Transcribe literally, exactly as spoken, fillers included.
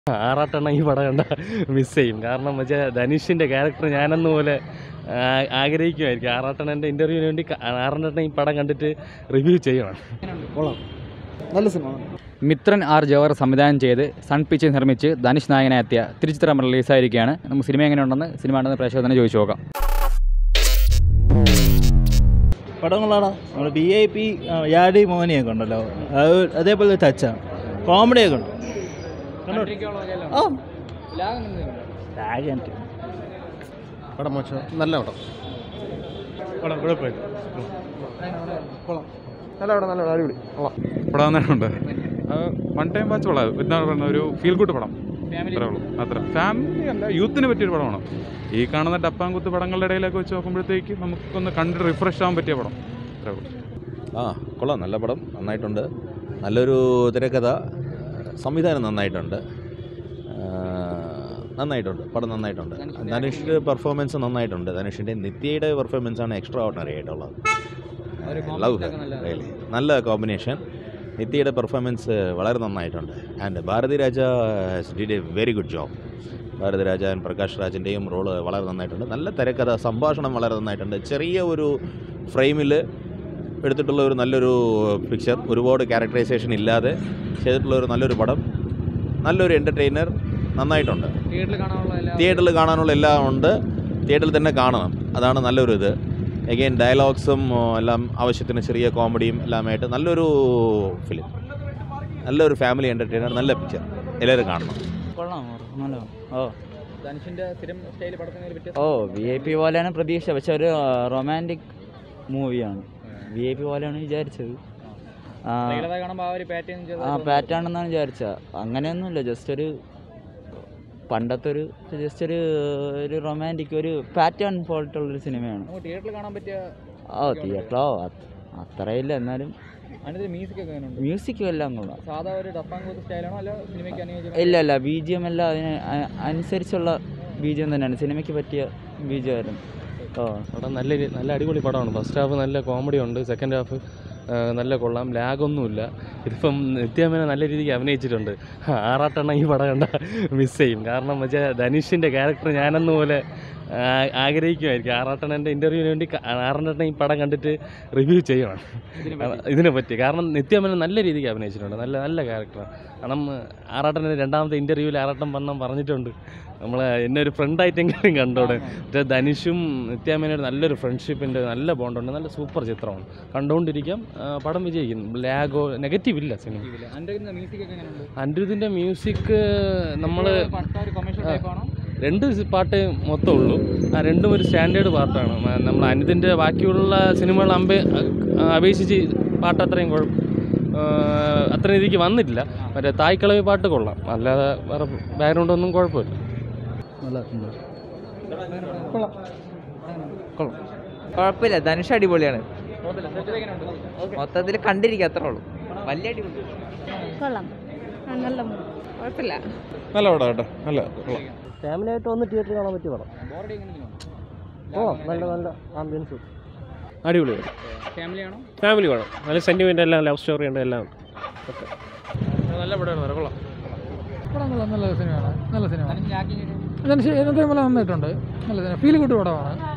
ആറാട്ടെണ്ണ ഈ പടം കണ്ട മിസ് ചെയ്യും. കാരണം വെച്ചാൽ ധനുഷിൻ്റെ ക്യാരക്ടർ ഞാനെന്ന പോലെ ആഗ്രഹിക്കുമായിരിക്കും. ആറാട്ടെണ്ണൻ്റെ ഇൻ്റർവ്യൂവിന് വേണ്ടി ആറാട്ടെണ്ണ ഈ പടം കണ്ടിട്ട് റിവ്യൂ ചെയ്യണം. നല്ല സിനിമ. മിത്രൻ ആർ ജവഹർ സംവിധാനം ചെയ്ത് സൺ പിക്ചേഴ്സ് നിർമ്മിച്ച് ധനുഷ് നായകനായി എത്തിയ തിരുച്ചിത്രമ്പലം റിലീസായിരിക്കുകയാണ്. നമുക്ക് സിനിമ എങ്ങനെയുണ്ടെന്ന് സിനിമ ഉണ്ടെന്ന് പ്രേക്ഷകർ തന്നെ ചോദിച്ചു നോക്കാം. പടങ്ങളാണ് നമ്മൾ ബി ഐ പി യാഡി മോനിയൊക്കെ ഉണ്ടല്ലോ, അത് അതേപോലെ ടച്ചാണ്. കോമഡിയൊക്കെ ഉണ്ട്. പടം മോശം, നല്ല പടം. പടം കുഴപ്പമില്ല, നല്ല പടം, നല്ല പടം, അടിപൊളി പടം തന്നെയുണ്ട്. വൺ ടൈം വാച്ച് കൊള്ളാം. എന്താണ് പറയുന്നത്, ഒരു ഫീൽ ഗുഡ് പടം. അത്രേ ഉള്ളൂ. അത്ര ഫാമിലി അല്ല, യൂത്തിന് പറ്റിയൊരു പടമാണ്. ഈ കാണുന്ന ഡപ്പാങ്കുത്ത് പടങ്ങളുടെ ഇടയിലൊക്കെ വെച്ച് നോക്കുമ്പോഴത്തേക്ക് നമുക്കൊന്ന് കണ്ട് റിഫ്രഷ് ആകാൻ പറ്റിയ പടം. അത്രേ ഉള്ളൂ. ആ കൊള്ളാം, നല്ല പടം, നന്നായിട്ടുണ്ട്. നല്ലൊരു തിരക്കഥ, സംവിധാനം നന്നായിട്ടുണ്ട്, നന്നായിട്ടുണ്ട് പടം നന്നായിട്ടുണ്ട്. ധനുഷ് പെർഫോമൻസ് നന്നായിട്ടുണ്ട്. ധനുഷിൻ്റെ നിത്യയുടെ പെർഫോമൻസാണ് എക്സ്ട്രാ ഓർഡിനറി ആയിട്ടുള്ളത്. ലവ് റിയലി നല്ല കോമ്പിനേഷൻ. നിത്യയുടെ പെർഫോമൻസ് വളരെ നന്നായിട്ടുണ്ട്. And Bharathi Raja did a very good job. Bharathi Raja and Prakash രാജിൻ്റെയും റോള് വളരെ നന്നായിട്ടുണ്ട്. നല്ല തിരക്കഥ, സംഭാഷണം വളരെ നന്നായിട്ടുണ്ട്. ചെറിയ ഒരു ഫ്രെയിമിൽ എടുത്തിട്ടുള്ള ഒരു നല്ലൊരു പിക്ചർ, ഒരുപാട് ക്യാരക്ടറൈസേഷൻ ഇല്ലാതെ ചെയ്തിട്ടുള്ള ഒരു നല്ലൊരു പടം, നല്ലൊരു എൻ്റർടൈനർ, നന്നായിട്ടുണ്ട്. തിയേറ്ററിൽ കാണാനുള്ള എല്ലാം ഉണ്ട്, തിയേറ്ററിൽ തന്നെ കാണണം, അതാണ് നല്ലൊരു ഇത്. എഗെയിൻ ഡയലോഗ്സും എല്ലാം ആവശ്യത്തിന് ചെറിയ കോമഡിയും എല്ലാമായിട്ട് നല്ലൊരു ഫിലിം, നല്ലൊരു ഫാമിലി എൻ്റർടൈനർ, നല്ല പിക്ചർ, എല്ലാവരും കാണണം. ഓ വി ഐ പി പോലെയാണ് പ്രതീക്ഷ, പക്ഷെ ഒരു റൊമാൻറ്റിക് മൂവിയാണ്. വി ഐ പി പോലെയാണ് വിചാരിച്ചത്. ആ പാറ്റാണെന്നാണ് വിചാരിച്ചത്. അങ്ങനെയൊന്നുമില്ല, ജസ്റ്റ് ഒരു പണ്ടത്തെ ഒരു ജസ്റ്റ് ഒരു ഒരു റൊമാൻറ്റിക് ഒരു പാറ്റേൺ പോലത്തുള്ളൊരു സിനിമയാണ്. ഓ തിയേറ്ററോ അത്രയില്ല, എന്നാലും മ്യൂസിക്കും എല്ലാം കൊള്ളാം. ഇല്ല ഇല്ല ബി ജി എം എല്ലാം അതിന് അനുസരിച്ചുള്ള ബി ജി എം തന്നെയാണ്, സിനിമയ്ക്ക് പറ്റിയ ബി ജി ആയിരുന്നു. ഓ പടം നല്ല നല്ല അടിപൊളി പടമാണ്. ഫസ്റ്റ് ഹാഫ് നല്ല കോമഡി ഉണ്ട്, സെക്കൻഡ് ഹാഫ് നല്ല കൊള്ളാം, ലാഗൊന്നുമില്ല. ഇതിപ്പം നിത്യാമേന നല്ല രീതിക്ക് അഭിനയിച്ചിട്ടുണ്ട്. ആറാട്ടെണ്ണ ഈ പടം കണ്ട മിസ് ചെയ്യും. കാരണം വെച്ചാൽ ധനുഷിൻ്റെ ക്യാരക്ടർ ഞാനെന്ന പോലെ ആഗ്രഹിക്കുമായിരിക്കും. ആറാട്ടെണ്ണൻ്റെ ഇൻ്റർവ്യൂവിന് വേണ്ടി ആറാട്ടെണ്ണ ഈ പടം കണ്ടിട്ട് റിവ്യൂ ചെയ്യണം ഇതിനെ പറ്റി. കാരണം നിത്യാമേന നല്ല രീതിക്ക് അഭിനയിച്ചിട്ടുണ്ട്, നല്ല നല്ല ക്യാരക്ടറാണ്. കാരണം ആറാട്ടൻ്റെ രണ്ടാമത്തെ ഇൻ്റർവ്യൂവിൽ ആറാട്ടൻ വണ്ണം പറഞ്ഞിട്ടുണ്ട്, നമ്മൾ എന്നെ ഒരു ഫ്രണ്ടായിട്ടെങ്കിലും കണ്ടോടെ. മറ്റേ ധനുഷും നിത്യാമേനൊരു നല്ലൊരു ഫ്രണ്ട്ഷിപ്പിൻ്റെ നല്ല ബോണ്ടുണ്ട്, നല്ല സൂപ്പർ ചിത്രമാണ്, കണ്ടുകൊണ്ടിരിക്കാം. പടം വിജയിക്കും, ലാഗോ നെഗറ്റീവ് ഇല്ല സിനിമ. അനിരുദ്ധിൻ്റെ മ്യൂസിക് നമ്മൾ രണ്ട് പാട്ട് മൊത്തം ഉള്ളൂ, ആ രണ്ടും ഒരു സ്റ്റാൻഡേർഡ് പാട്ടാണ്. നമ്മൾ അനിരുദ്ധിൻ്റെ ബാക്കിയുള്ള സിനിമകൾ അമ്പെ അപേക്ഷിച്ച് പാട്ട് അത്രയും കുഴപ്പം അത്ര രീതിക്ക് വന്നിട്ടില്ല. മറ്റേ തായ്ക്കളവ് പാട്ട് കൊള്ളാം, അല്ലാതെ വേറെ ബാക്ക്ഗ്രൗണ്ട് ഒന്നും കുഴപ്പമില്ല. കുഴപ്പമില്ല, ധനുഷ് അടിപൊളിയാണ്. മൊത്തത്തിൽ കണ്ടിരിക്കുക, അത്രേ ഉള്ളൂ. വലിയ അടിപൊളി കൊള്ളാം, നല്ല കുഴപ്പമില്ല, നല്ല പടം കേട്ടോ, നല്ല കൊള്ളാം. ഫാമിലി ആയിട്ട് വന്ന് തിയേറ്ററിൽ കാണാൻ പറ്റിയ പടം. ഓ നല്ല നല്ല ആംബിയൻസ്, അടിപൊളി ഫാമിലി പടം. നല്ല സെൻറ്റിമെൻ്റ് എല്ലാം, ലവ് സ്റ്റോറി ഉണ്ട്, എല്ലാം ഓക്കെ. നല്ല പടമാണ്, കൊള്ളാം. പടം കൊള്ളാം, നല്ല സിനിമയാണ്, നല്ല സിനിമ. ധനുഷ് നന്നായിട്ടുണ്ട്, നല്ല സിനിമ, ഫീൽ ഗുഡ് പടമാണ്.